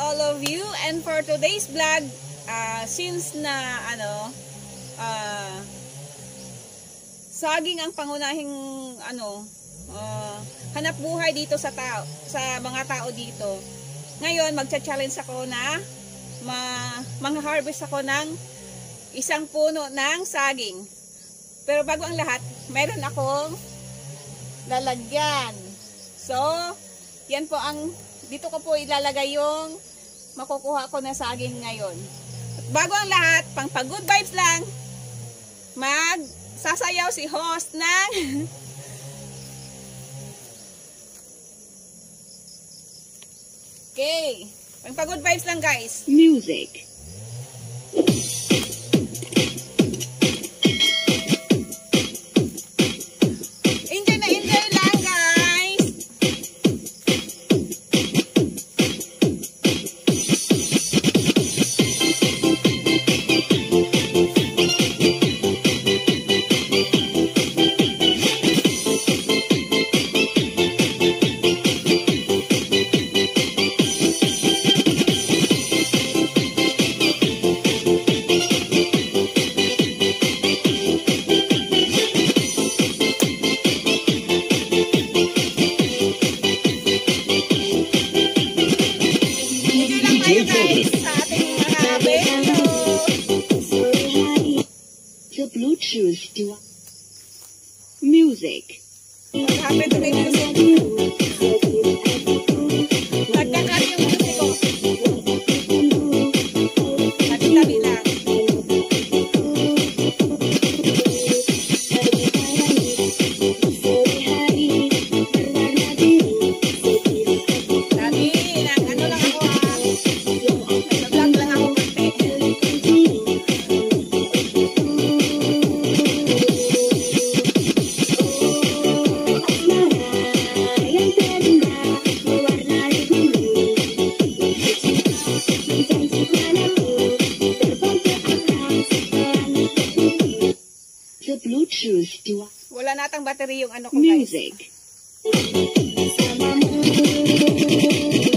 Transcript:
all of you. And for today's vlog, since na saging ang pangunahing hanap buhay dito sa mga tao dito. Ngayon magcha-challenge ako na mag-harvest ako ng isang puno ng saging. Pero bago ang lahat, meron akong lalagyan. So, yan po dito ko po ilalagay yung makukuha ko na saging ngayon. At bago ang lahat, pang good vibes lang, sasayaw si host ng okay, pang good vibes lang guys. Music. Bluetooth music. Happy to be music. Nagkakat yung music ko. Tabi-tabi lang. Tabi, ano lang ako nag-vlog lang ako konti. Wala natang battery yung ano ko guys. Music.